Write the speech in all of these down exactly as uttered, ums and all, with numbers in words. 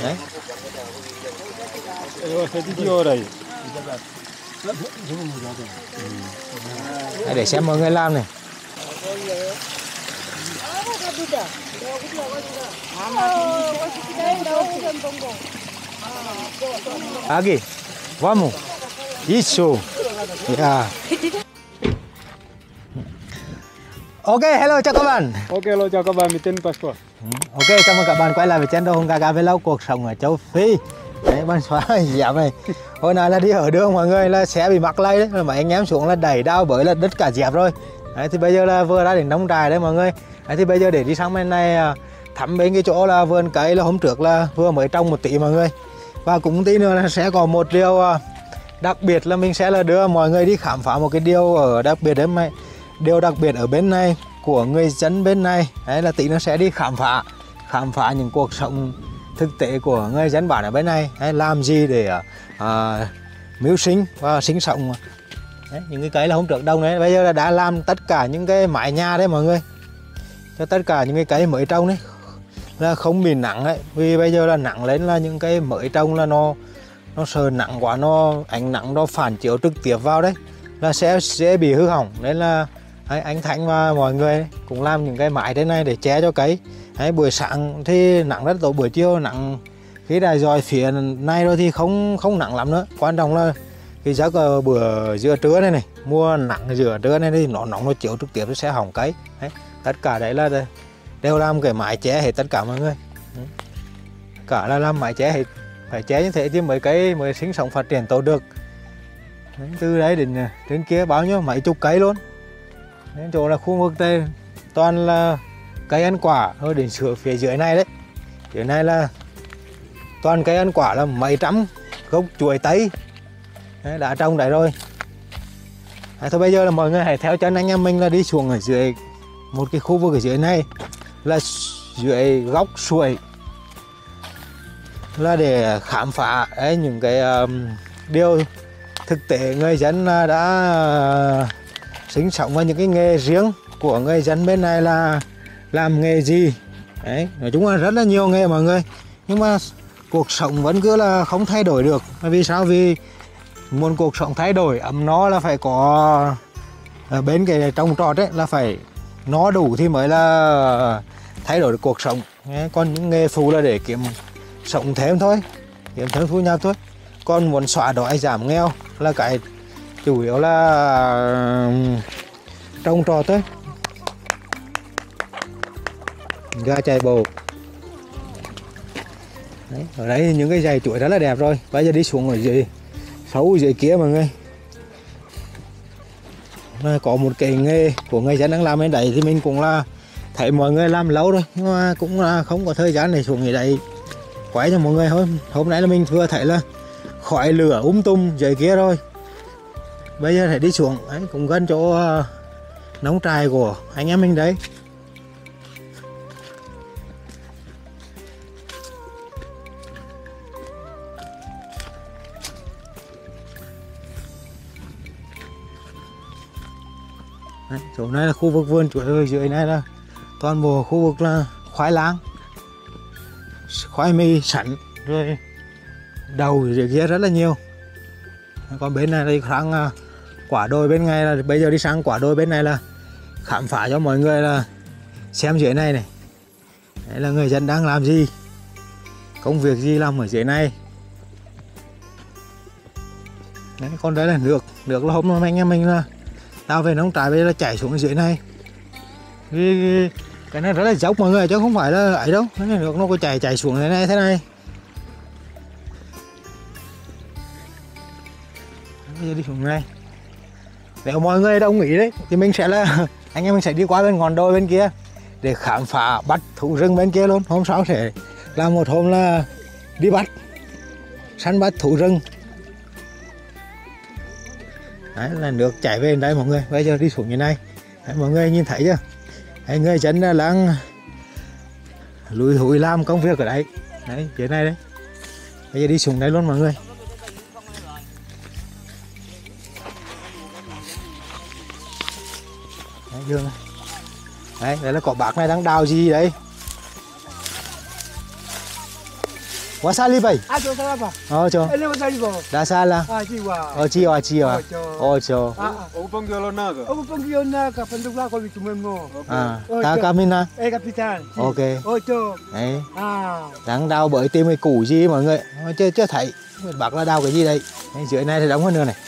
Đấy. Đấy, để xem mọi người làm này. Lagi, vamos. Isso. Yeah. Ok, hello chào các bạn. Ok, hello chào các bạn, mình tên Passport. Ok, chào mừng các bạn quay lại với channel Hùng Gaga Vlog cuộc sống ở châu Phi. Đấy, bạn xóa giảm này. Hồi nào là đi ở đường mọi người là sẽ bị mắc lây đấy, mà anh em xuống là đẩy đao bởi là đứt cả dẹp rồi. Đấy, thì bây giờ là vừa ra đến nông trại đấy mọi người. Đấy, thì bây giờ để đi sang bên này thăm bên cái chỗ là vườn cấy là hôm trước là vừa mới trồng một tí mọi người. Và cũng tí nữa là sẽ có một điều đặc biệt là mình sẽ là đưa mọi người đi khám phá một cái điều ở đặc biệt đấy mày. Điều đặc biệt ở bên này của người dân bên này đấy là tí nó sẽ đi khám phá khám phá những cuộc sống thực tế của người dân bản ở bên này đấy, làm gì để uh, mưu sinh và sinh sống đấy, những cái cây là hôm trước đông đấy bây giờ là đã làm tất cả những cái mái nhà đấy mọi người cho tất cả những cái cây mới trồng đấy là không bị nặng đấy vì bây giờ là nặng lên là những cái mới trồng là nó nó sợ nặng quá nó ánh nắng nó phản chiếu trực tiếp vào đấy là sẽ dễ bị hư hỏng nên là đấy, anh Thành và mọi người cũng làm những cái mái thế này để che cho cây đấy, buổi sáng thì nắng rất tốt buổi chiều nắng khi đài dòi phía này rồi thì không không nắng lắm nữa quan trọng là cái giấc bữa giữa trưa này này mua nắng giữa trưa này thì nó nóng nó chiếu trực tiếp nó sẽ hỏng cây đấy, tất cả đấy là đều làm cái mái che hết tất cả mọi người đấy. Cả là làm mái che hết phải che như thế chứ mấy cây mới sinh sống phát triển tốt được. Đấy, từ đấy đến đến kia bao nhiêu mấy chục cây luôn. Đến chỗ là khu vực đây toàn là cây ăn quả thôi đến sửa phía dưới này đấy. Dưới này là toàn cây ăn quả là mấy trăm gốc chuối tây. Đấy, đã trồng đấy rồi. Đấy, thôi bây giờ là mọi người hãy theo chân anh em mình là đi xuống ở dưới một cái khu vực ở dưới này là dưới góc suối là để khám phá đấy, những cái um, điều thực tế người dân đã uh, sinh sống với những cái nghề riêng của người dân bên này là làm nghề gì đấy, nói chung là rất là nhiều nghề mọi người nhưng mà cuộc sống vẫn cứ là không thay đổi được. Vì sao? Vì muốn cuộc sống thay đổi ấm no là phải có ở bên cái trồng trọt ấy là phải no đủ thì mới là thay đổi được cuộc sống. Còn những nghề phụ là để kiếm sống thêm thôi, kiếm thêm thu nhập thôi. Còn muốn xóa đói giảm nghèo là cái chủ yếu là trồng trọt thôi. Gà chạy bồ. Đấy, ở đây những cái dãy chuối rất là đẹp rồi. Bây giờ đi xuống ở dưới sâu dưới kia mọi người. Có một cái nghề của người dân đang làm bên đấy thì mình cũng là thấy mọi người làm lâu rồi nhưng mà cũng là không có thời gian để xuống ở đây quay cho mọi người. Hôm hôm nay là mình vừa thấy là khói lửa um tùm dưới kia rồi. Bây giờ phải đi xuống đấy, cũng gần chỗ uh, nông trại của anh em mình đấy. Đấy, chỗ này là khu vực vườn chuối rồi, dưới này là toàn bộ khu vực là khoai lang, khoai mì sẵn rồi đầu dưới kia rất là nhiều. Còn bên này thì sang quả đồi bên ngay là bây giờ đi sang quả đồi bên này là khám phá cho mọi người là xem dưới này này. Đấy là người dân đang làm gì, công việc gì làm ở dưới này. Đấy, còn đấy là nước, nước là hôm nay anh em mình là đào về nông trại bây giờ là chảy xuống dưới này. Cái, cái này rất là dốc mọi người chứ không phải là ấy đâu, cái nước nó có chảy chảy xuống thế này thế này. Bây giờ đi xuống này. Nếu mọi người đồng ý đấy thì mình sẽ là anh em mình sẽ đi qua bên ngọn đồi bên kia để khám phá bắt thú rừng bên kia luôn. Hôm sau sẽ làm một hôm là đi bắt săn bắt thú rừng. Đấy là nước chảy về đây mọi người. Bây giờ đi xuống như này. Đấy, mọi người nhìn thấy chưa? Đấy, người dân là đang lùi hụi làm công việc ở đấy. Đấy, dưới này đấy. Bây giờ đi xuống đây luôn mọi người. Đấy, dương này. Đấy, đấy là có bác này đang đào gì đấy. wasabi bay. Ah, tu salah apa? Oh, cho. Ini macam ni kau. Dasala. Ah, jiwa. Oh, chiwa chiwa. Ocho. Ah, Aku panggil lo naga. aku panggil nak ke penduduk kau itu memang. À, ta Camina. Eh, kapitan. Ok. Oh, tu. Đấy, Ah. đang đau bởi tim cái củ gì mọi người. Ôi, chưa chưa thấy. Bác là đau cái gì đây? Đấy, dưới này thì đóng hơn nữa này.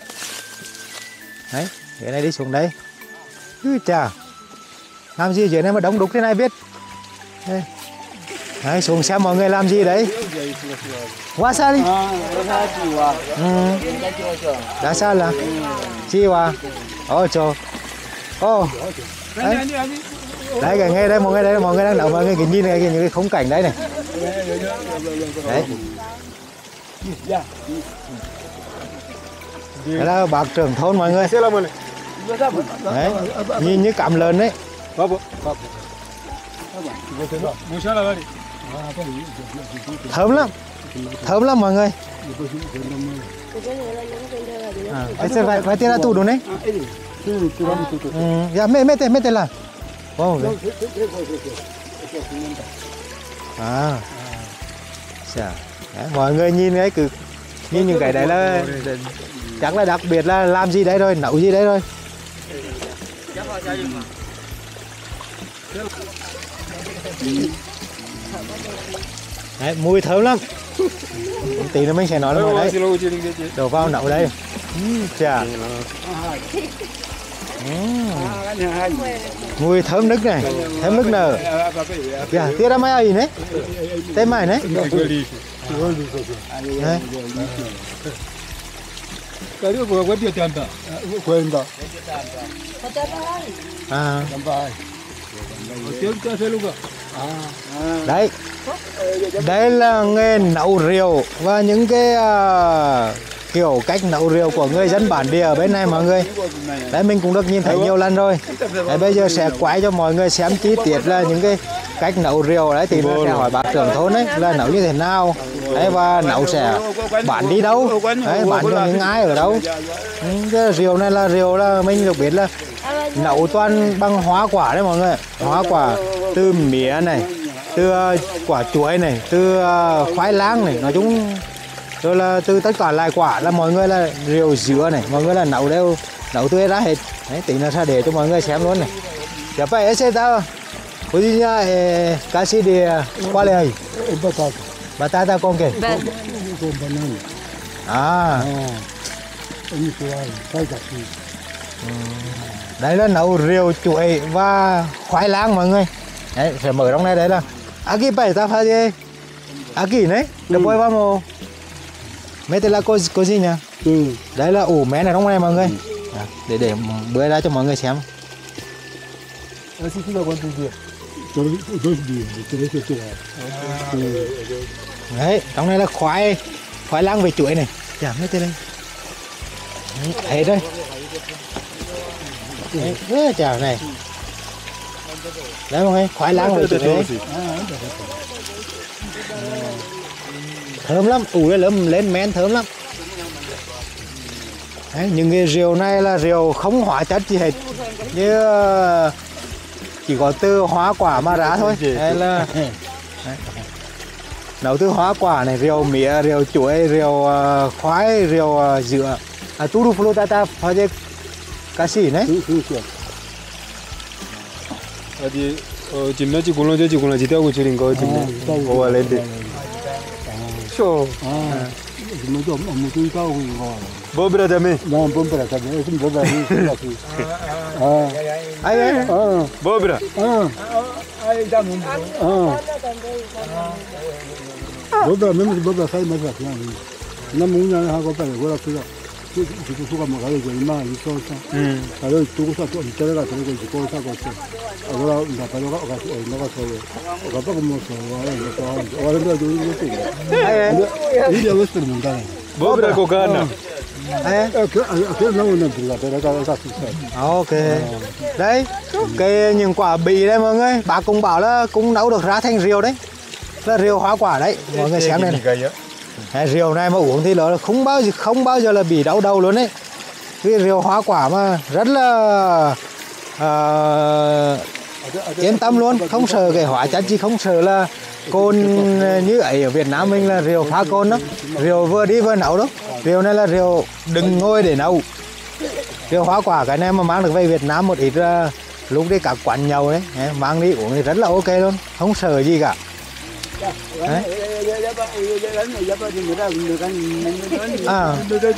Đấy, dưới này đi xuống đây. Cứ chà. Làm gì dưới này mà đóng đục thế này biết. Đây. Đấy, xuống xem mọi người làm gì đấy. Wasabi. Ah, rasa jiwa. Ừ. Đã sao là? Chi wa. Ôi trời. Ô. Đấy. Ini, ini. Đấy cái nghe đây mọi người đây mọi người đang đậu mọi người cái nhìn này cái những cái khung cảnh đấy này. Đấy. Đây là bác trưởng thôn mọi người. Saya lama ni. Đấy. Nhìn như cắm lớn đấy. Apa? Apa? Musya lah tadi. Thơm lắm. Thơm lắm mọi người. À, cái xe vai vai tiền là tủ đúng đấy. Ừ, dạ mẹ mẹ tên mẹ tên là. Wow. À. Chà. Đấy, mọi người nhìn cái cứ nhìn những cái đấy là chắc là đặc biệt là làm gì đấy rồi, nấu gì đấy rồi. Đấy, mùi thơm lắm. Tí nữa mình sẽ nói Kalau mọi masih đấy. lo ujian dia. Đổ vào nấu đây. Chà. Mm. Mùi thơm nức này, thơm nức nở. Dạ, tiết ra mai ai đấy? Tên mày đấy. Đấy. Kalau buat buat dia tanda. Kuenda. À, Dia kita saya lupa. đấy. Đấy là nghề nấu rượu và những cái uh, kiểu cách nấu rượu của người dân bản địa ở bên này mọi người. Đấy mình cũng được nhìn thấy nhiều lần rồi. Đấy, bây giờ sẽ quay cho mọi người xem chi tiết là những cái cách nấu rượu đấy thì nó sẽ hỏi bác trưởng thôn đấy là nấu như thế nào. Đấy và nấu sẽ bán đi đâu. Đấy bán cho những ai ở đâu. Ừ, cái rượu này là rượu là mình được biết là nấu toàn bằng hoa quả đấy mọi người. Hoa quả từ mía này, từ uh, quả chuối này, từ uh, khoai lang này, nói chung rồi là từ tất cả loại quả là mọi người là rượu dứa này, mọi người là nấu đều nấu tươi ra hết. Đấy, tí nữa sẽ để cho mọi người xem luôn này. Ya pa ese ta pudinya eh kasih dia cuál es ahí? Batata. Batata con qué? Con banana. À, Ini kuah. Saya kasih. đấy là nấu rượu chuối và khoai lang mọi người. Đấy, sẽ mở trong này đấy là aquí pa está fácil. Aquí đấy, después vamos mete la co cocina. Ừ. Đấy là ủ mén ở trong này mọi người. À, để để bữa ra cho mọi người xem. Así sudah cuántos días. Dos dos días. Tres o tres. Đấy, trong này là khoai khoai lang về chuối này. Chả mấy tên đây. Hết đây. Đấy, chào này. Đấy mọi người, khoai lang về chuối đấy. Thơm lắm, ủ lên lên men thơm lắm. Đấy, những cái rượu này là rượu không hóa chất gì hết, như chỉ có từ hoa quả mà ra thôi. Đây là đấy. Nấu từ hoa quả này, rượu mía, rượu chuối, rượu uh, khoai, rượu uh, dứa. À, tu du fruta ta fazer casi đấy. Jadi Jimna chỉ cũng là chỉ cũng là chỉ theo của chương có Jimna. Ồ lên đi. So. Ah. Cuma tu mau tu tahu kau. Bawa berapa mi? Jangan pun berat saja. Itu berat ni kasih. Ah. Ai ấy. Ah. Bawa berapa? Ah. Ai dah mun. Ah. Berat memang berat saya macam ni. Namun yang aku pakai gua sudah. Itu suka makan jadi mah itu sah. Hmm. Kalau itu sah tu kita dah tahu itu kau sah kau sah. Agora dah kalau kau kau nak kau sah. Kau apa kau mau sah? Orang dah jadi itu. Ai ấy. Ini dia mesti menang. Bawa berapa kau kana? Ai ấy. Akhirnya namun nanti lah. Kalau kau sah susah. Ok. Đấy, cái những quả bì đây mọi người, bà cũng bảo là cũng nấu được ra thành rượu đấy. Là rượu hoa quả đấy, mọi người xem đây này. Đấy, rượu này mà uống thì nó không bao giờ không bao giờ là bị đau đầu luôn đấy. Vì rượu hoa quả mà rất là uh, yên tâm luôn, không sợ cái hóa chất gì, không sợ là côn như ấy ở Việt Nam mình là rượu pha côn đó, rượu vừa đi vừa nấu đó. Rượu này là rượu đừng ngồi để nấu. Rượu hoa quả cái này mà mang được về Việt Nam một ít uh, lúc đi các quán nhậu đấy, mang đi uống thì rất là ok luôn, không sợ gì cả. Đấy. À.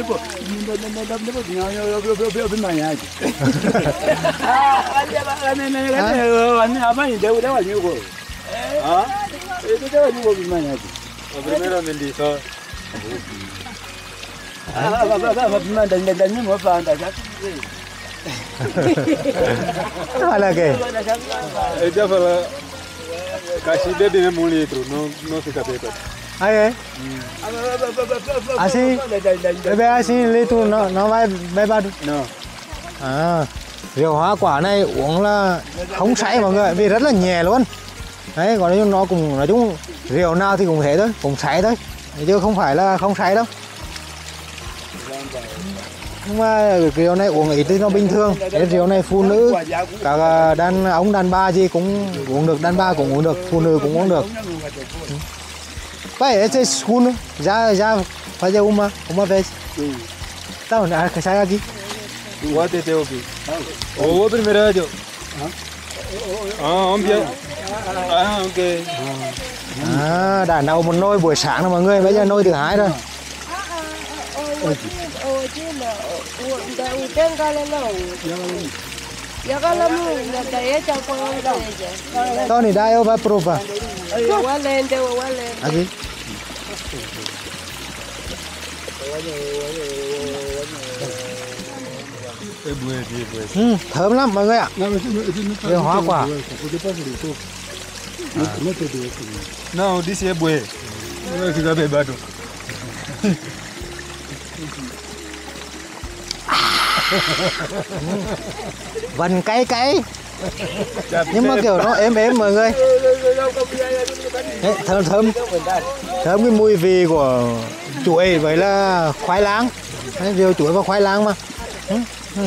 Olha que. Ella fala casi bebe mesmo um litro, não não fica bêbado. Ai ấy. Assim, bebe assim litro nó nó vai bêbado. Não. À, rượu hoa quả này uống là không say mọi người, vì rất là nhẹ luôn. Đấy, còn nói chung nó cũng nói chung rượu nào thì cũng thế thôi, cũng say thôi, chứ không phải là không say đâu. Nhưng mà rượu này uống ít thì nó bình thường. Cái rượu này phụ nữ, cả đàn ông đàn bà gì cũng uống được, đàn bà cũng uống được, phụ nữ cũng uống được. Vậy esse segundo já já fazer uma uma vez. Então, sai aqui. O outro é o quê? O primeiro é o. Ah, ông biết. À, ok. À, đã nấu một nồi buổi sáng rồi mọi người, bây giờ nồi thứ hai rồi. Tony, dai, eu vai provar. Aqui. Ừ, thơm lắm mọi người ạ. Rượu hoa quả. Não, disse é bué. Não vai ficar bêbado. Vần cay cay. Nhưng mà kiểu nó êm êm mọi người. Đấy, thơm thơm. Thơm cái mùi vị của chuối với là khoai lang. Đấy, rượu chuối và khoai lang mà. Ừ, ừ.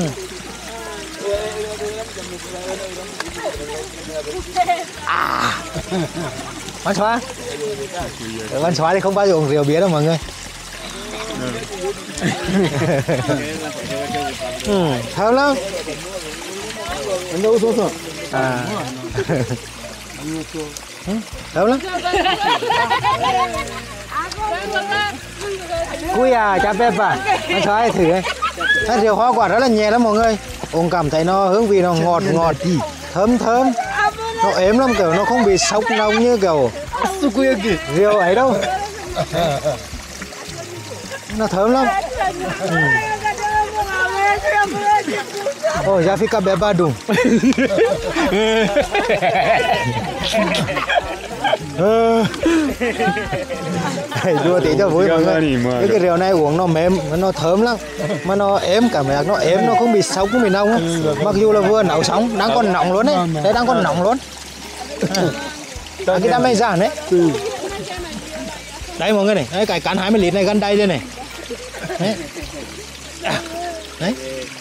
À. Văn xóa. Văn xóa thì không bao giờ uống rượu bia đâu mọi người. Ừ, thơm lắm. À. Ừ, thơm lắm. Cui à, chà bếp à. Văn xóa thử đây. Cái rượu hoa quả rất là nhẹ lắm mọi người. Ông cảm thấy nó hương vị nó ngọt ngọt, thơm thơm. Nó êm lắm, kiểu nó không bị sốc nông như kiểu rượu ấy đâu. Nó thơm lắm. Ừ. Oh, já fica bebado. Đùa tí cho vui mọi người. Cái, cái rượu này uống nó mềm, nó thơm lắm, mà nó êm, cảm giác nó êm, nó không bị sốc, không bị nóng. Mặc dù là vừa nấu xong, đang còn nóng luôn đấy, đây đang còn nóng luôn. À, cái đam mê giản đấy. Đây mọi người này, đấy, cái cán hai mươi lít này gần đây đây này. Đấy. Đấy.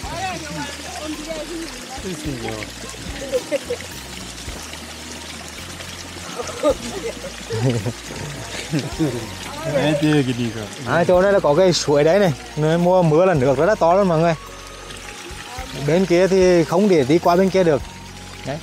À, chỗ này là có cái suối đấy này, nơi mùa mưa là nước rất là to lắm mọi người. Bên kia thì không để đi qua bên kia được. Đấy.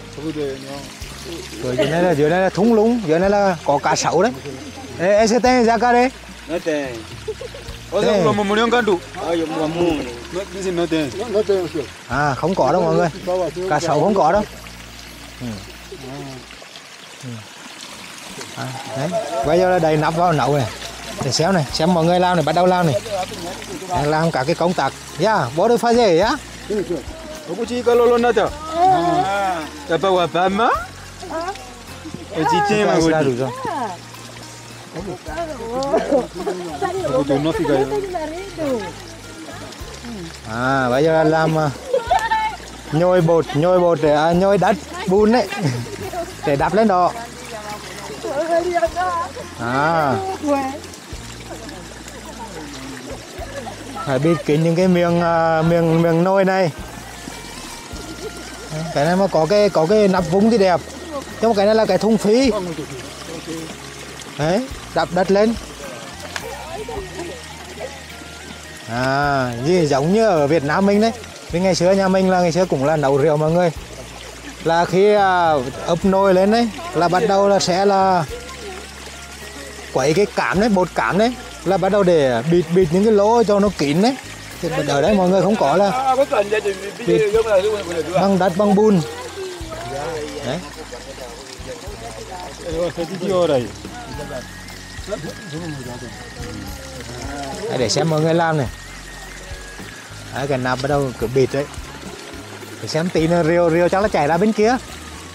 Rồi dưới này là dưới này là thung lũng, dưới này là có cá sấu đấy. Ê, ese tem já cá đấy. Não tem. Olha o mamão não canto. Olha o mamão. Não tem, não tem. Não tem, senhor. À, không có đâu mọi người. Cá sấu không có đâu. Ừ. Ừ. À, đấy. Bây giờ là đầy nắp vào nấu này. Để xem này, xem mọi người làm này, bắt đầu làm này. Đang làm cả cái công tác. Ya, bố được pha gì á? Aku chỉ có lolo nát à? Tá para o pama? O chỉ tem mà rồi. Đủ rồi. Aku tu nó fica. À, bây giờ là làm uh, nhồi bột, nhồi bột để à, nhồi đất bùn đấy. Để đắp lên đó. À. Phải bịt kín những cái miếng uh, miếng miếng nồi này. Cái này mà có cái có cái nắp vung thì đẹp. Nhưng mà cái này là cái thùng phi. Đấy, đập đất lên. À, gì giống như ở Việt Nam mình đấy. Vì ngày xưa nhà mình là ngày xưa cũng là nấu rượu mọi người. Là khi à, ấp nồi lên đấy là bắt đầu là sẽ là quấy cái cám đấy, bột cám đấy là bắt đầu để bịt bịt những cái lỗ cho nó kín đấy. Thì ở đây mọi người không có là bịt bằng đất bằng bùn. Đấy. Đấy, để xem mọi người làm này. Đấy, cái nắp bắt đầu cứ bịt đấy. Để xem tí nữa rượu rượu chắc là chảy ra bên kia.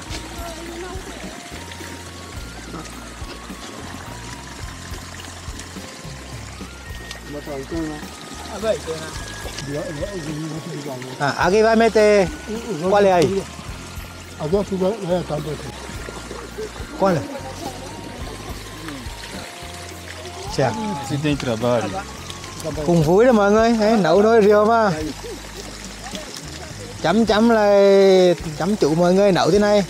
À, aquí va a meter ¿cuál es ahí? ¿Cuál es? Chà. Você tem trabalho. Cùng vui đó mọi người, đấy, nấu nồi rượu mà. Chấm chấm lại chấm chủ mọi người nấu thế này.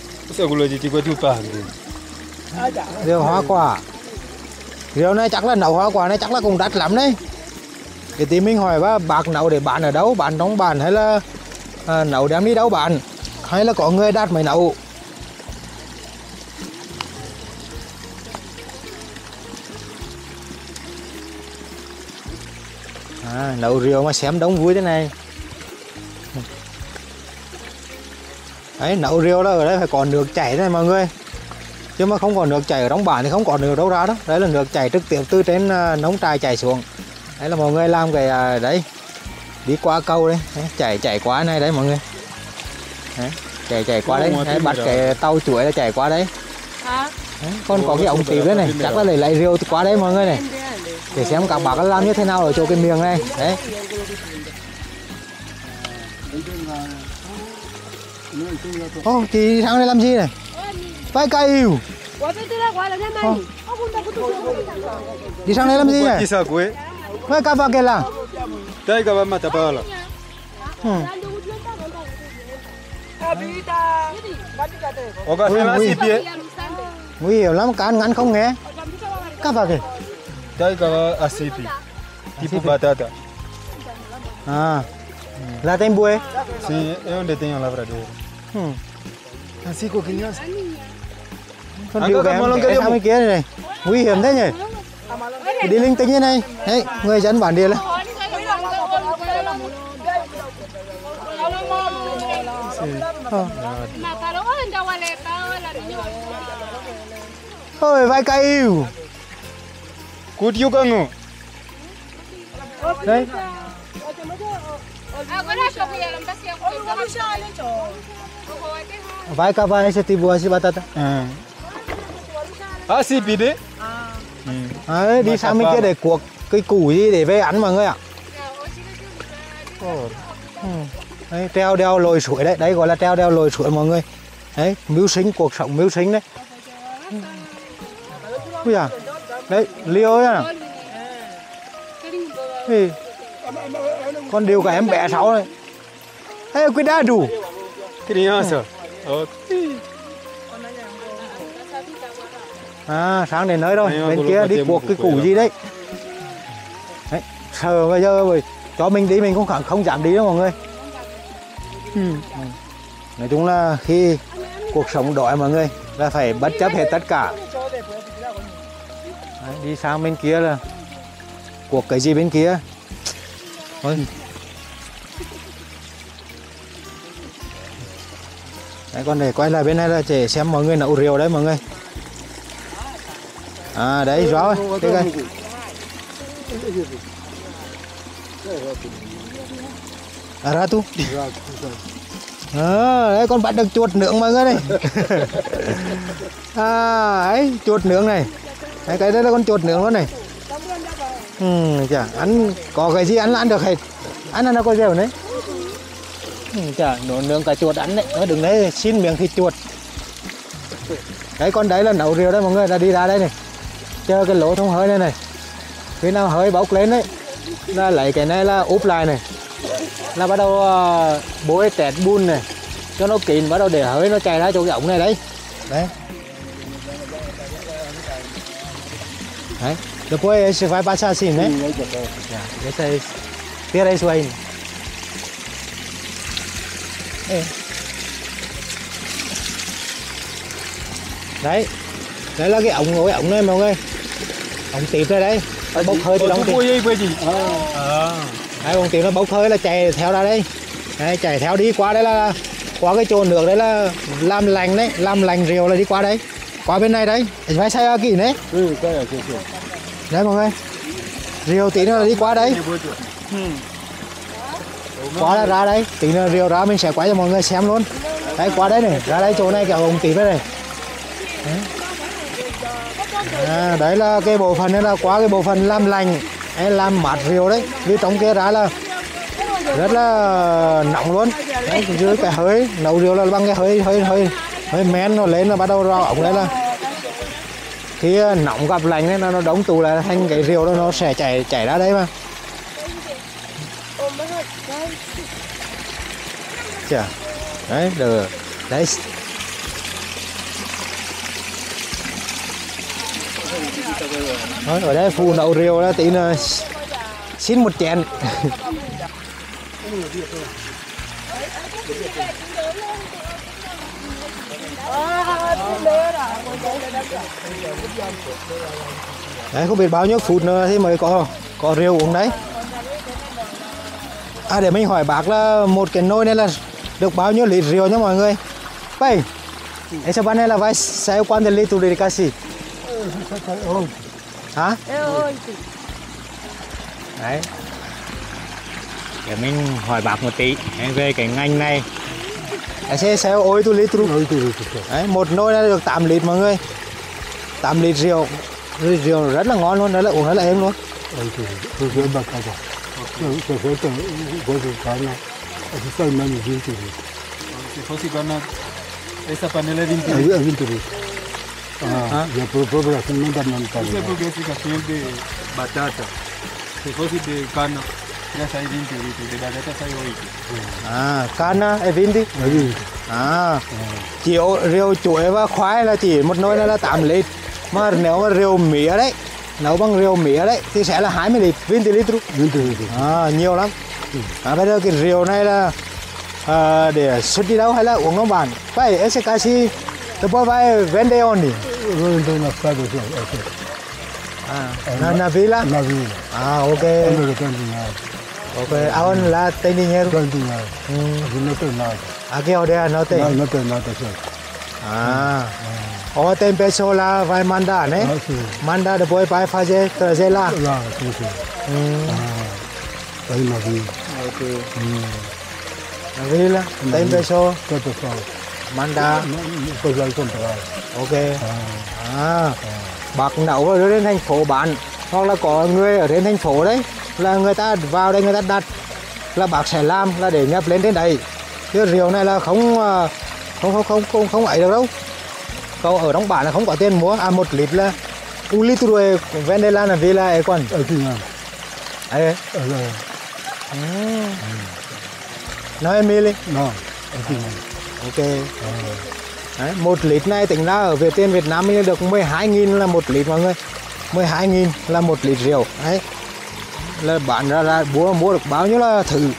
Rượu hoa quả. Rượu này chắc là nấu hoa quả này chắc là cũng đắt lắm đấy. Để tí mình hỏi ba bạc nấu để bán ở đâu, bán trong bàn hay là à, nấu đem đi đâu bán, hay là có người đắt mới nấu. À, nấu rượu mà xem đông vui thế này. Đấy, nấu rượu đó ở đây phải có nước chảy này mọi người. Chứ mà không có nước chảy ở trong bản thì không có nước đâu ra đó. Đấy là nước chảy trực tiếp từ trên nống trài chảy xuống. Đấy là mọi người làm cái đấy. Đi qua câu đấy, đấy chảy chảy qua này đấy mọi người. Đấy, chảy chảy qua đấy, đấy bắt cái tàu chuối là chảy qua đấy. Đấy, còn có cái ống tỉp đấy này, chắc là lấy lấy rượu qua đấy mọi người này. Để xem các bác làm như thế nào ở chỗ cái miệng này. Đấy. Ô, chị sang đây làm gì này? Vai caiu. Oh. Đi sang đây làm gì này? Vai cava que lá. Đây cava mata pala. Oga xem là gì vậy? Nguy hiểm lắm, cá ngắn không nghe. Cava kìa. Đây cava asipi. Tipo batata. À. Lá tem bue? Sim, é onde tem a lavradeira. Hmm. Assim com criança. Con điều cái em kể sang bên kia này, này. Nguy hiểm thế nhỉ? Thì đi linh tinh như này. Đấy, người dân bản địa là. Ôi, vai caiu. Cút yêu căng. Đấy. Vai cavar esse tipo assim batata. À. Asipi đấy. Đấy, đi sang bên kia để cuộc cây củ gì để về ăn mọi người ạ. Đấy, treo đeo lồi suối đấy, đấy gọi là treo đeo lồi suối mọi người. Đấy, mưu sinh, cuộc sống mưu sinh đấy. Ui à, đấy, liêu ấy à. Thì con điều cả em bé sáu này. Hey, cuidado. Criança. À, sáng đến nơi rồi, bên kia đi cuộc cái củ gì đấy. Đấy, sợ bây giờ rồi, cho mình đi mình cũng không, không dám đi đâu mọi người. Ừ. Nói chung là khi cuộc sống đói mọi người là phải bất chấp hết tất cả. Đấy, đi sang bên kia là cuộc cái gì bên kia. Thôi. Đấy, còn để quay lại bên này là để xem mọi người nấu rượu đấy mọi người. À đấy rõ rồi, cái đây. À ra tu. À, đấy con bắt được chuột nướng mọi người này. À ấy chuột nướng này. Đấy, cái đấy là con chuột nướng luôn này. Ừ, chả ăn có cái gì ăn là ăn được hết. Ăn là nó có dẻo đấy. Ừ, chả nấu nướng cả chuột ăn đấy, nó đừng đấy xin miếng thịt chuột. Đấy con đấy là nấu rượu đấy mọi người, ra đi ra đây này. Chờ cái lỗ thông hơi này này. Khi nào hơi bốc lên đấy là lấy cái này là úp lại này. Là bắt đầu uh, bôi tẹt bùn này cho nó kín, bắt đầu để hơi nó chảy ra chỗ cái ống này đấy. Đấy. Đấy. Después se vai passar assim, né? Ya, esa es tierra eso ahí. Ê. Đấy. Đấy là cái ống cái ống này mọi người. Ống tiếp ra đấy. Nó bốc hơi từ Ủa, ống chú bôi tiếp. gì bôi gì? Ờ. Đấy, ống tiếp nó bốc hơi là chạy theo ra đây. Đấy, chạy theo đi qua đấy là qua cái chỗ nước đấy là làm lành đấy, làm lành rượu là đi qua đấy. Qua bên này đấy. Phải sai kỹ đấy. Ừ, cái này cái này. Đấy mọi người. Rượu tí nữa là đi qua đấy. Qua là ra đây, tí nữa rượu ra mình sẽ quay cho mọi người xem luôn. Đấy qua đây này, ra đây chỗ này kéo ống tí đây này. Đấy. À, đấy là cái bộ phận này là qua cái bộ phận làm lành, hay làm mát rượu đấy. Vì trong kia ra là rất là nóng luôn. Đấy, dưới cái hơi nấu rượu là bằng cái hơi hơi hơi hơi men nó lên là bắt đầu ra ống đấy là khi nóng gặp lạnh ấy, nó nó đóng tụ lại thành cái rượu đó nó sẽ chảy chảy ra đây mà. Chà. Đấy được. Đấy. Thôi, ở đây phụ nấu rượu đó tí nữa xin một chén. Đấy không biết bao nhiêu phút nữa thì mới có có rượu uống đấy. À để mình hỏi bác là một cái nồi này là được bao nhiêu lít rượu nha mọi người. Vậy, esa panela vai sair quantos litros de casi? Hả? Đấy. Để mình hỏi bác một tí về cái ngành này. Sẽ sẽ ôi tu lít đấy, một nồi này được tám lít mọi người. tám lít rượu. Rượu rất là ngon luôn, đó là uống rất là êm luôn. Si fossi con esa panela es veinte Ahí litros. es veinte litros. Ah, ya por por por no da nada. No sé por qué es café de batata. Si fossi de cano, ya sai veinte litros, de batata sai oito. À, cana e vindi. Ahí. À, chỉ ô- rượu chuối và khoai là chỉ một nồi này là tám lít. Mà nếu mà rượu mía đấy, nấu bằng rượu mía đấy thì sẽ là hai mươi lít, veinte litros. veinte litros. À, nhiều lắm. À, bây giờ cái rượu này là à, để xuất đi đâu hay là uống nông bản? Vậy, ese casi después vai vende onde? Vende unas casas así. À, na, na vila? Na vida. À, ok. No le tengo nada. Ok, a on la tem dinheiro? No tengo nada. Ừ. Aquí no tengo nada. Aqui onde é não tem? No, no tengo nada. Sí. Ah. Ó, tem pessoa lá vai mandar, né? Ah, sí. Manda depois vai fazer, trazer lá. La, sí, sí. Ừ. Ah, ahí na vida. Ok. Na vila, tem pessoa, ¿Qué pasó? manda. No, no, pues al comprar. Ok. Ah, À. Bác nấu rồi đưa đến thành phố bán. Hoặc là có người ở trên thành phố đấy, là người ta vào đây người ta đặt, là bác sẽ làm là để nhập lên trên đấy. Chứ rượu này là không à, không không không không không ấy được đâu. Cậu ở trong bản là không có tiền mua. À, một lít là un litro de vende la vila ấy còn. aquí no. Ấy. Ah, Ừ. Nói em đi. no, aquí no. Ok. Đấy, một lít này tính ra ở Việt tiền Việt Nam mình được mười hai nghìn là một lít mọi người. mười hai nghìn là một lít rượu. Đấy. Là bán ra ra mua mua được bao nhiêu là thử.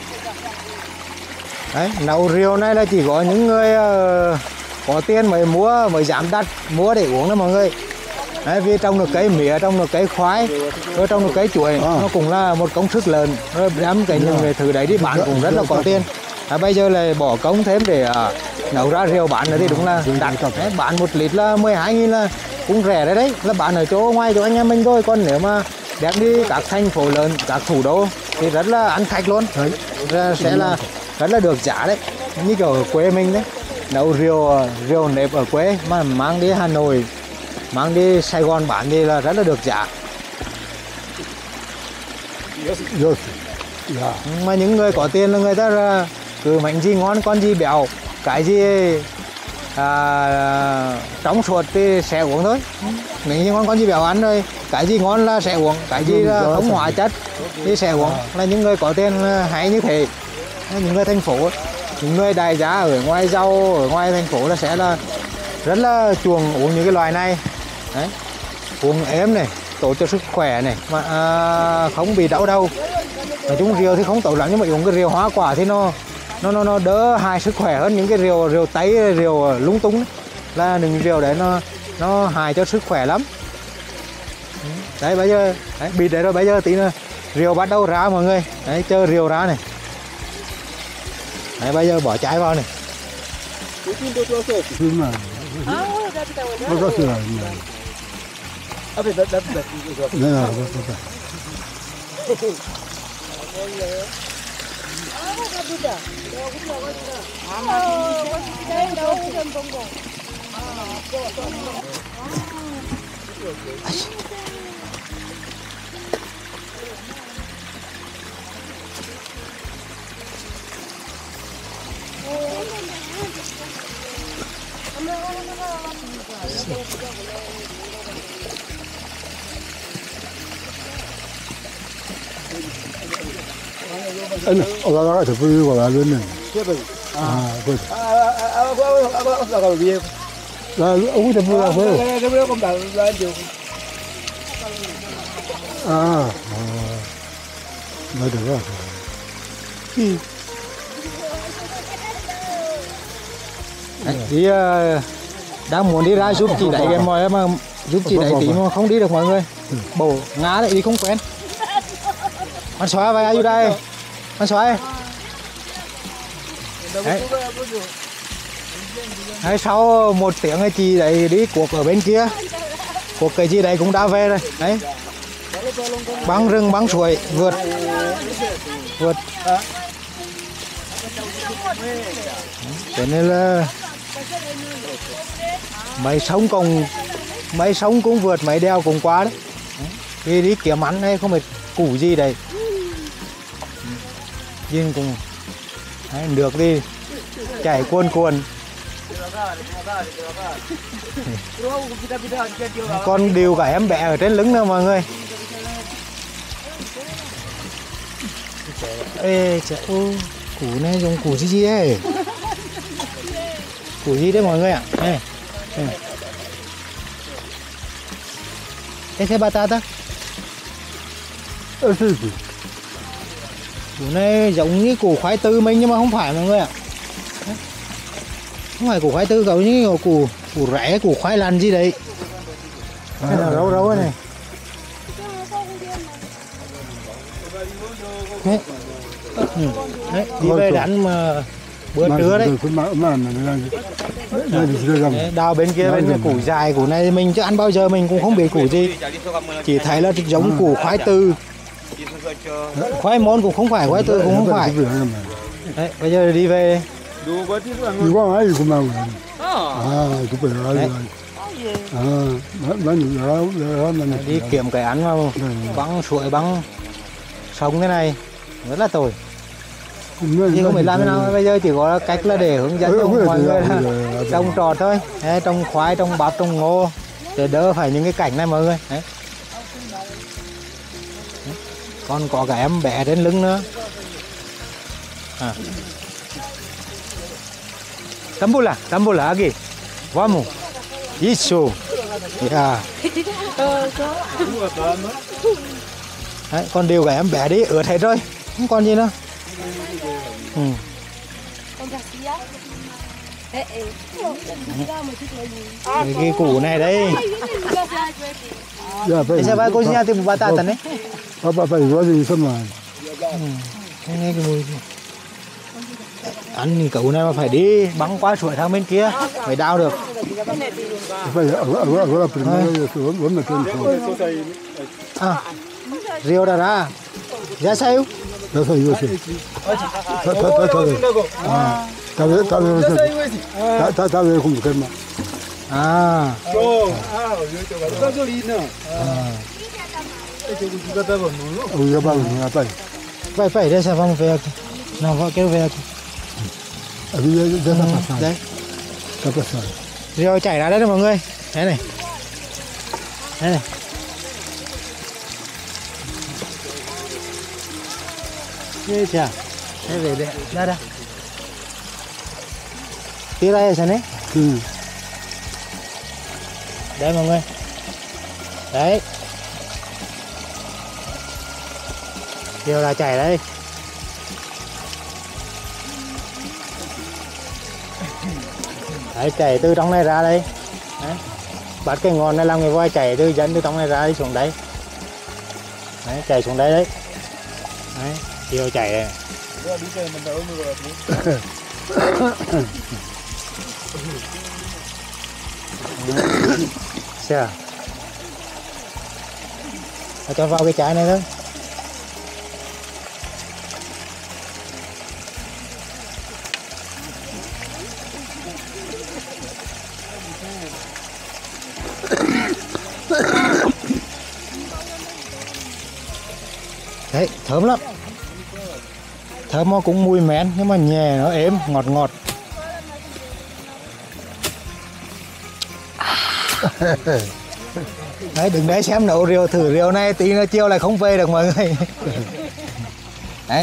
Đấy, nấu rượu này là chỉ có những người uh, có tiền mới mua, mới dám đặt mua để uống đó mọi người. Đấy, vì trong được cây mía, trong được cây khoai, rồi trong được cây chuối, À. nó cũng là một công sức lớn. Rồi đem cái những cái thứ đấy đi bán cũng rất là có tiền. À, bây giờ là bỏ công thêm để uh, nấu ra rượu bán nữa thì đúng là đắt. Đấy, bán một lít là mười hai nghìn là cũng rẻ đấy đấy. Là bán ở chỗ ngoài chỗ anh em mình thôi. Còn nếu mà đem đi các thành phố lớn, các thủ đô thì rất là ăn khách luôn. Đấy. Ra sẽ là rất là được giá đấy. Như kiểu ở quê mình đấy, nấu rượu rượu nếp ở quê mà mang đi Hà Nội, mang đi Sài Gòn bán thì là rất là được giá. Yo sí. Ya. Mà những người có tiền là người ta là cứ mảnh gì ngon con gì béo, cái gì à, trong suốt thì sẽ uống thôi. Mảnh gì ngon con gì béo ăn rồi, cái gì ngon là sẽ uống, cái gì là không hóa chất thì sẽ uống. Là những người có tiền là hay như thế. Những người thành phố, những người đại gia ở ngoài giàu, ở ngoài thành phố là sẽ là rất là chuộng uống những cái loại này. Đấy, uống êm này, tốt cho sức khỏe này mà à, không bị đau đầu. Nói chung rượu thì không tốt lắm, nhưng mà uống cái rượu hoa quả thì nó nó nó nó đỡ hại sức khỏe hơn những cái rượu rượu tây, rượu lung tung ấy. Là những rượu đấy nó nó hại cho sức khỏe lắm. Đấy bây giờ đấy, bịt đấy rồi, bây giờ tí nữa rượu bắt đầu ra mọi người. Đấy chờ rượu ra này. Đấy bây giờ bỏ chai vào này. anh ở đó cái thứ vừa là luôn này à vậy là ông cái vừa là vậy à nói được rồi Đi uh, đang muốn đi ra giúp chị đẩy cái mọi mà giúp chị đẩy tí mà không đi được mọi người. Bổ ngã lại đi không quen. Con xoay vào ai đây? Con xoay. Đấy. Đấy, sau một tiếng thì chị đấy đi cuộc ở bên kia. Cuộc cái gì đấy cũng đã về rồi. Đấy. Băng rừng, băng suối, vượt. Vượt. Cho nên là mấy sông cùng mấy sông cũng vượt, mấy đèo cũng qua đấy. Đi đi kiếm ăn hay không phải củ gì đây. Nhìn cùng đấy, được đi chảy cuồn cuồn. Con điều cả em bé ở trên lưng nữa mọi người. Ê trời ơi, củ này dùng củ gì gì đấy? Củ gì đấy mọi người ạ? À? Này. Cái xe batata. ờ gì Củ này giống như củ khoai tây mình nhưng mà không phải mọi người ạ. Không phải củ khoai tây, giống như củ củ rẻ, củ khoai lang gì đấy. Cái nào rau rau này. Đấy. Ừ. Đấy, đi về đánh mà bữa trưa đấy. Đấy, đào bên kia bên kia củ dài, củ này mình chứ ăn bao giờ mình cũng không biết củ gì, chỉ thấy là giống củ khoai tây. Khoai môn cũng không phải, khoai tây cũng không phải. Đấy, bây giờ đi về. đi qua ai cũng mau à chụp về rồi à mấy người đó đó mình Đi kiếm cái ăn mà băng suối băng sông thế này rất là tồi. Nhưng không biết làm thế nào, bây giờ chỉ có cách là để hướng dẫn cho mọi người là trồng trọt thôi. Đấy, trồng khoai, trồng bắp, trồng ngô để đỡ phải những cái cảnh này mọi người. Đấy. Còn có cả em bé trên lưng nữa. À. Tambula, tambula lagi. Vamos. Isso. Yeah. Đấy, con điều cả em bé đi, ướt hết rồi, không còn gì nữa. Ừ. Cái, cái củ này đấy. Thế sao vai cozinhar tipo batata né? Papa phải có gì xong mà. Nghe cái mùi. Ăn củ này mà phải đi băng qua suối sang bên kia phải đào được. Phải ở ở ở ở primero xuống xuống mà trên xuống. À, rượu đã ra. Ra sao? Ra sao vậy? Ta ta ta ta. À, ta về ta về ta ta ta về cũng được mà. À. Có gasolina. À. Ui, ya vamos, ya phải. Vai, vai, deixa, vamos ver aqui. Não, vou, quero ver aqui. Ở đây já tá passando. Đấy. Tá passando. Rượu chảy ra đấy mọi người. Đấy này. Đấy này. Thế chà. Thế về đây. Ra ra. Tí ra xem đấy. Ừ. Đấy mọi người. Đấy. Điều là chảy đây. Đấy, chảy từ trong này ra đây. Đấy. Bắt cái ngọn này làm cái voi chảy từ dẫn từ trong này ra đi xuống đấy. Đấy, chảy xuống đây đấy. Đấy, điều chảy đây. Xem. Cho vào cái trái này thôi. Đấy, thơm lắm. Thơm nó cũng mùi mén nhưng mà nhẹ, nó êm, ngọt ngọt. Đấy, đừng đấy xem nấu rượu, thử rượu này tí nữa chiều lại không về được mọi người. Đấy.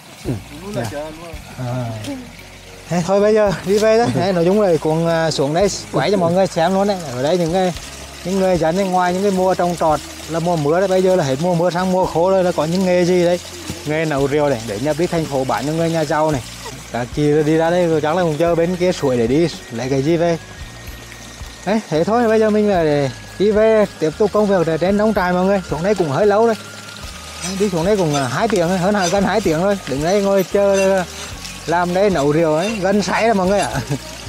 À. Thế thôi bây giờ đi về đó. Đấy, nói chung là cùng xuống đây quay cho mọi người xem luôn đấy. Ở đây những cái những người dân bên ngoài những cái mùa trồng trọt là mùa mưa đấy, bây giờ là hết mùa mưa sang mùa khô rồi, là có những nghề gì đấy, nghề nấu rượu này để nhập đi thành phố bán cho người nhà giàu này. Các chị đi ra đây rồi chắc là cùng chơi bên kia suối để đi lấy cái gì về. Đấy, thế thôi bây giờ mình là để đi về tiếp tục công việc ở trên nông trại mọi người. Xuống đây cũng hơi lâu rồi, đi xuống đây cũng hai tiếng hơn gần hai tiếng rồi, đứng đây ngồi chờ làm đây nấu rượu ấy gần say rồi mọi người ạ. À.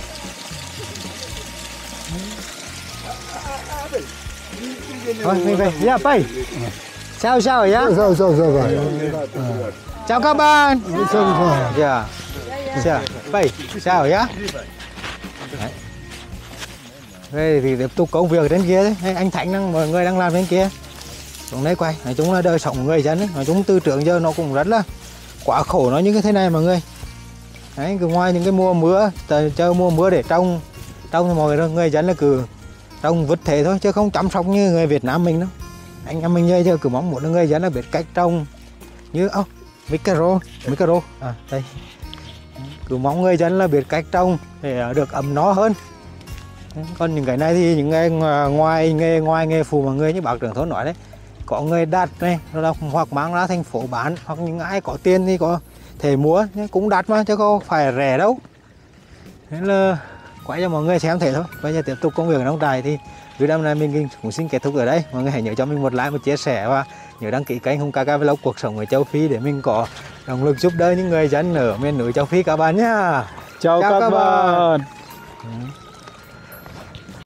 Thôi mình về nha Pai. Chào chào nhá. Sao sao sao vậy? Chào các bạn. Sao sao? Dạ. Chào Pai. Chào nhá. Đây thì tiếp tục công việc trên kia đấy. Anh Thạnh đang mọi người đang làm trên kia. Xuống đây quay. Nói chung là đời sống của người dân ấy. Nói chung từ trước giờ nó cũng rất là quá khổ nó như cái thế này mọi người. Đấy, cứ ngoài những cái mùa mưa, chờ mùa mưa để trồng, trồng thì mọi người người dân là cứ trồng vứt thế thôi chứ không chăm sóc như người Việt Nam mình đâu. Anh em mình giờ cứ mong muốn là người dân là biết cách trồng như ốc, oh, micro, micro à đây. Cứ mong người dân là biết cách trồng để được ấm no hơn. Còn những cái này thì những người ngoài nghề ngoài nghề phụ mà người như bác trưởng thôn nói đấy, có người đặt này hoặc mang ra thành phố bán, hoặc những ai có tiền thì có thể mua, nhưng cũng đắt mà chứ không phải rẻ đâu. Nên là quay cho mọi người xem thế thôi. Bây giờ tiếp tục công việc ở nông trại thì video này mình cũng xin kết thúc ở đây. Mọi người hãy nhớ cho mình một like, một chia sẻ và nhớ đăng ký kênh Hùng ca ca Vlog cuộc sống ở châu Phi để mình có động lực giúp đỡ những người dân ở miền núi châu Phi các bạn nhá. Chào, Chào các, các bạn, bạn.